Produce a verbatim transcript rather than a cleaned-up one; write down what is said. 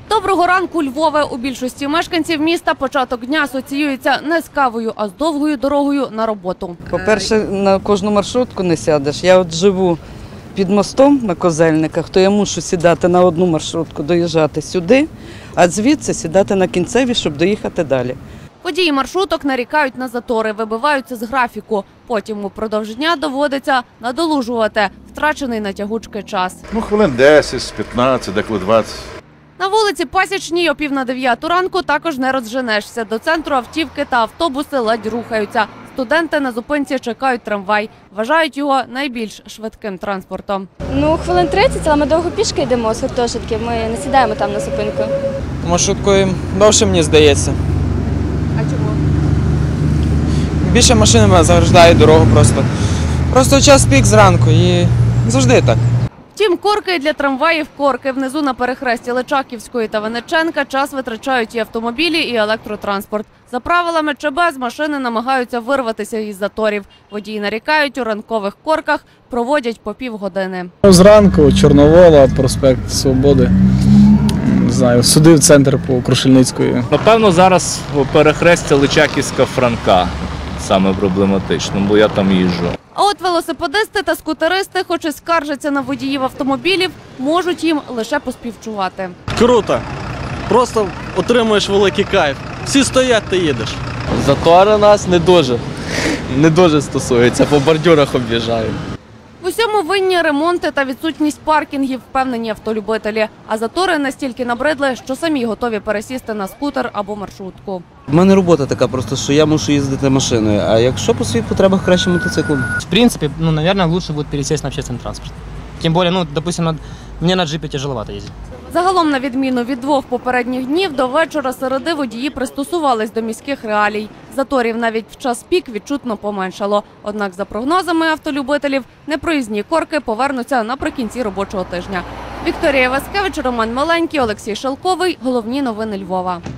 Доброго ранку, Львове! У більшості мешканців міста початок дня асоціюється не з кавою, а з довгою дорогою на роботу. По-перше, на кожну маршрутку не сядеш. Я от живу під мостом на Козельниках, то я мушу сідати на одну маршрутку, доїжджати сюди, а звідси сідати на кінцеві, щоб доїхати далі. Водії маршруток нарікають на затори, вибиваються з графіку. Потім упродовж дня доводиться надолужувати втрачений на тягучки час. Ну, хвилин десять, п'ятнадцять, деколи двадцять. На вулиці Пасічній о пів на дев'яту ранку також не розженешся. До центру автівки та автобуси ледь рухаються. Студенти на зупинці чекають трамвай. Вважають його найбільш швидким транспортом. Ну, хвилин тридцять, але ми довго пішки йдемо з гуртожитків. Ми не сідаємо там на зупинку. Маршруткою довше, мені здається. А чому? Більше машин заграждає дорогу просто. Просто час пік зранку і завжди так. Втім, корки для трамваїв – корки. Внизу на перехресті Личаківської та Винниченка час витрачають і автомобілі, і електротранспорт. За правилами ЧБ з машини намагаються вирватися із заторів. Водії нарікають, у ранкових корках проводять по півгодини. Зранку Чорновола, проспект Свободи, не знаю, сюди в центр по Крушельницької. Напевно, зараз перехрестя Личаківська-Франка саме проблематично, бо я там їжджу. А от велосипедисти та скутеристи, хоч і скаржаться на водіїв автомобілів, можуть їм лише поспівчувати. Круто. Просто отримуєш великий кайф. Всі стоять, ти їдеш. Затори нас не дуже, не дуже стосуються, по бордюрах об'їжджають. В усьому винні ремонти та відсутність паркінгів, впевнені автолюбителі. А затори настільки набридли, що самі готові пересісти на скутер або маршрутку. У мене робота така просто, що я мушу їздити машиною, а якщо по своїх потребах, краще мотоциклом. В принципе, ну, наверное, лучше будет пересесть на общественный транспорт. Тем более, ну, допустим, на, мне на джипе тяжеловато ездить. Загалом, на відміну від двох попередніх днів, до вечора середи водії пристосувались до міських реалій. Заторів навіть в час пік відчутно поменшало. Однак, за прогнозами автолюбителів, непроїзні корки повернуться наприкінці робочого тижня. Вікторія Васкевич, Роман Маленький, Олексій Шелковий. Головні новини Львова.